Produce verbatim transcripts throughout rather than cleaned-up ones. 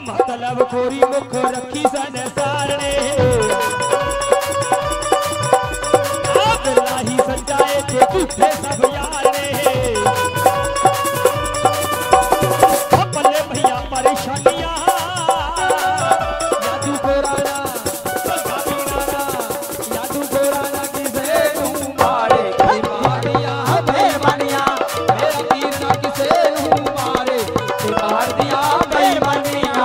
मतलब खोरी मुख रखी संसार ने ही सजाए थे झूठे सब यार ने बल्ले भैया परेशानियां यादू को राना राना यादू को राना किसे तू मारे मारिया बेईमानियां मेरा तीर ना किसे तू मारे तू मार दिया बेईमानियां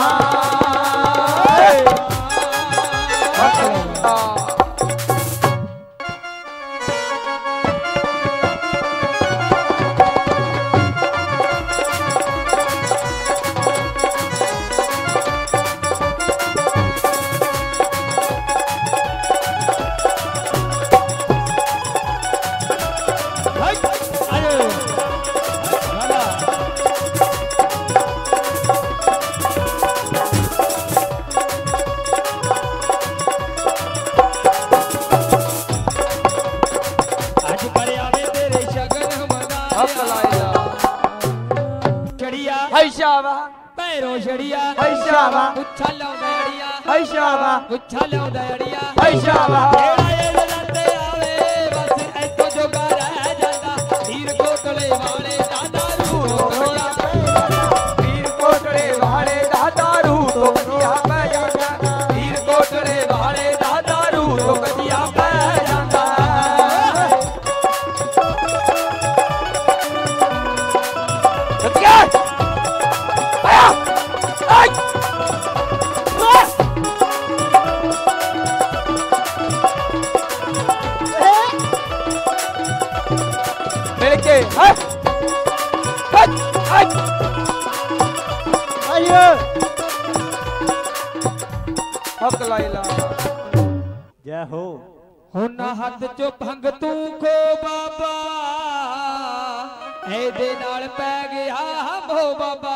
पैरों छड़िया हैशावा उछल दड़िया हैशावा उछल दड़िया हैशावा तेरा ये लड़ते आवे बस ऐतो जोगा रह जाता हीर कोटले वाले दादा रू करिया हीर कोटले वाले दादा रू तो करिया पै जाता हीर कोटले वाले दादा रू तो करिया पै जाता जय हो हुना हाथ चो भंग तू को बाबा ए दे नाल पै गया हो बाबा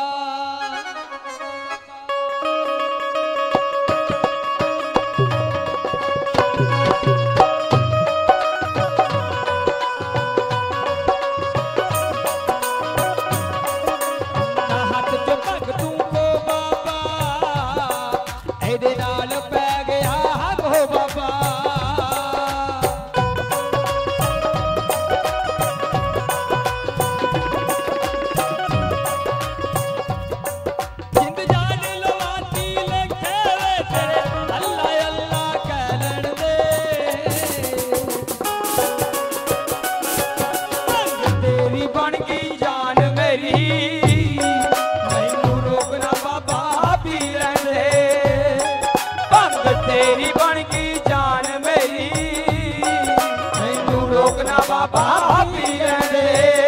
बाबा पी दे